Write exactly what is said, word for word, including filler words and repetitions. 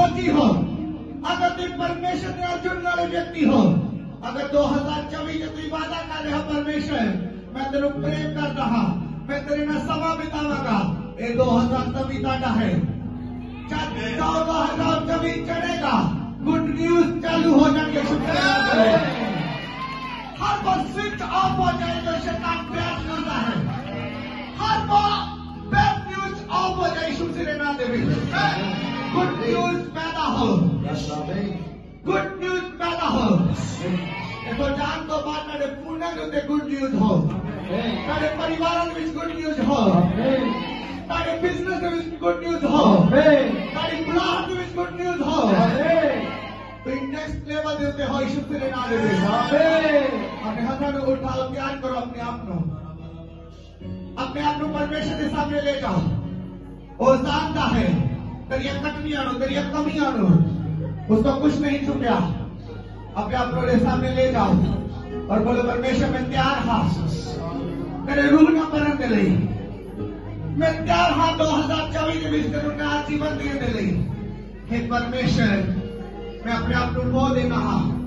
फौजी हो, अगर तुम परमेश्वर के जुड़ने वाले व्यक्ति हो, अगर दो हजार चौबीस तुम वादा कर रहे हो परमेश्वर मैं तेरे प्रेम कर रहा, मैं तेरे ना समा बितावागा, ये दो हजार चौबीस आटा है, दो हजार चौबीस चढ़ेगा, गुड न्यूज चालू हो जाएंगे। हर बार स्विच ऑफ हो जाए तो शैतान बैड न्यूज है, हर बार बैड न्यूज ऑफ हो जाए यीशु से ना देवे, गुड न्यूज पैदा हो, गुड न्यूज पैदा हो। देखो जान तो बात मेरे पुण्य के गुड न्यूज हो, मेरे परिवार में गुड न्यूज हो, मेरे बिजनेस में गुड न्यूज हो, मेरी बुलाहट में गुड न्यूज हो, तो नेक्स्ट लेवल देते हो यीशु से ना देवे। अपने हाथों में उठाओ, प्यार करो अपने आप को, अपने आप को परमेश्वर के सामने ले जाओ। वो जानता है तेरी कटनी आनो, तेरी कमी आनो, उसको कुछ नहीं छुपा। अपने आप को सामने ले जाओ और बोलो परमेश्वर मैं तैयार हाँ, मेरे रूह का परम दे ली, मैं तैयार हाँ दो हजार चौबीस में जीवन दिए दे ली। हे परमेश्वर मैं अपने आप को खो देना हाँ,